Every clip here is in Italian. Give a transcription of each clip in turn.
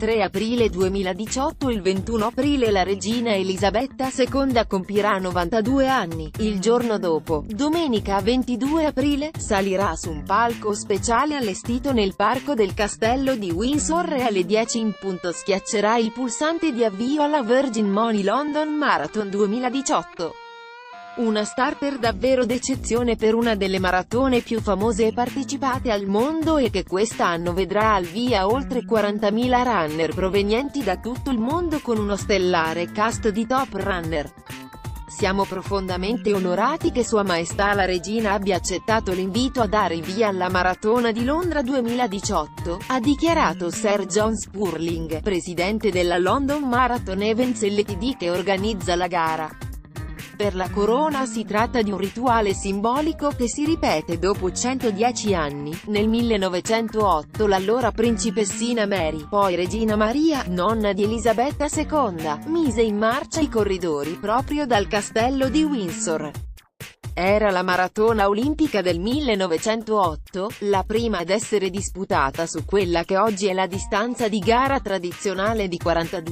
23 aprile 2018. Il 21 aprile la regina Elisabetta II compirà 92 anni. Il giorno dopo, domenica 22 aprile, salirà su un palco speciale allestito nel parco del castello di Windsor e alle 10 in punto schiaccerà il pulsante di avvio alla Virgin Money London Marathon 2018. Una star per davvero d'eccezione per una delle maratone più famose e partecipate al mondo e che quest'anno vedrà al via oltre 40.000 runner provenienti da tutto il mondo con uno stellare cast di top runner. Siamo profondamente onorati che Sua Maestà la Regina abbia accettato l'invito a dare il via alla Maratona di Londra 2018, ha dichiarato Sir John Spurling, presidente della London Marathon Events Ltd che organizza la gara. Per la corona si tratta di un rituale simbolico che si ripete dopo 110 anni. Nel 1908 l'allora principessina Mary, poi regina Maria, nonna di Elisabetta II, mise in marcia i corridori proprio dal castello di Windsor. Era la maratona olimpica del 1908, la prima ad essere disputata su quella che oggi è la distanza di gara tradizionale di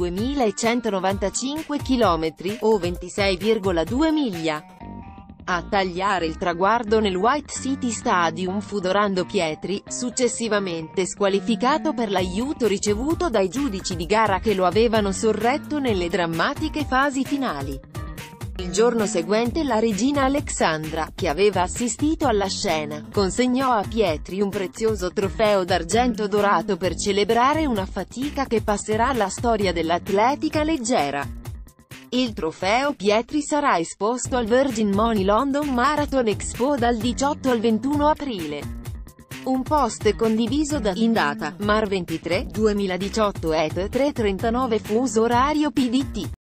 42.195 km, o 26,2 miglia. A tagliare il traguardo nel White City Stadium fu Dorando Pietri, successivamente squalificato per l'aiuto ricevuto dai giudici di gara che lo avevano sorretto nelle drammatiche fasi finali. Il giorno seguente la regina Alexandra, che aveva assistito alla scena, consegnò a Pietri un prezioso trofeo d'argento dorato per celebrare una fatica che passerà alla storia dell'atletica leggera. Il trofeo Pietri sarà esposto al Virgin Money London Marathon Expo dal 18 al 21 aprile. Un post condiviso da in data, mar 23, 2018 @ 3:39 fuso orario PDT.